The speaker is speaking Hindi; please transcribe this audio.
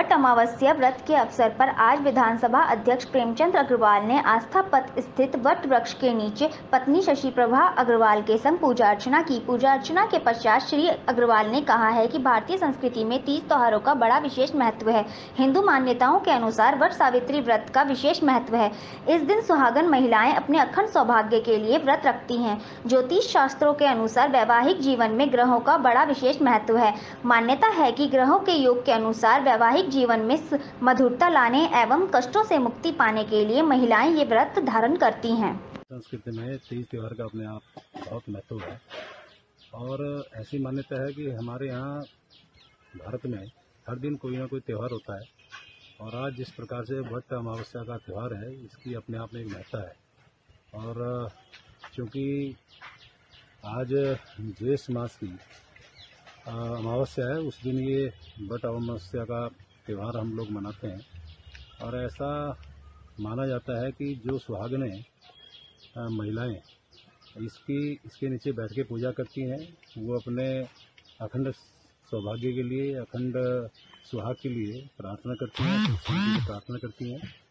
वट अमावस्या व्रत के अवसर पर आज विधानसभा अध्यक्ष प्रेमचंद अग्रवाल ने आस्था पथ स्थित वट वृक्ष के नीचे पत्नी शशि प्रभा अग्रवाल के संग पूजा अर्चना की। पूजा अर्चना के पश्चात श्री अग्रवाल ने कहा है कि भारतीय संस्कृति में 30 त्योहारों का बड़ा विशेष महत्व है। हिंदू मान्यताओं के अनुसार वट सावित्री व्रत का विशेष महत्व है। इस दिन सुहागन महिलाएं अपने अखंड सौभाग्य के लिए व्रत रखती हैं। ज्योतिष शास्त्रों के अनुसार वैवाहिक जीवन में ग्रहों का बड़ा विशेष महत्व है। मान्यता है कि ग्रहों के योग के अनुसार वैवाहिक जीवन में मधुरता लाने एवं कष्टों से मुक्ति पाने के लिए महिलाएं ये व्रत धारण करती हैं। संस्कृति में 30 त्योहार का अपने आप बहुत महत्व है और ऐसी मान्यता है कि हमारे यहाँ भारत में हर दिन कोई ना कोई त्यौहार होता है और आज जिस प्रकार से वट अमावस्या का त्यौहार है, इसकी अपने आप में एक महत्ता है। और चूँकि आज ज्येष्ठ मास की अमावस्या है, उस दिन ये वट अमावस्या का त्यौहार हम लोग मनाते हैं और ऐसा माना जाता है कि जो सुहागनें महिलाएं इसके नीचे बैठ के पूजा करती हैं, वो अपने अखंड सौभाग्य के लिए, अखंड सुहाग के लिए प्रार्थना करती हैं, प्रार्थना करती हैं।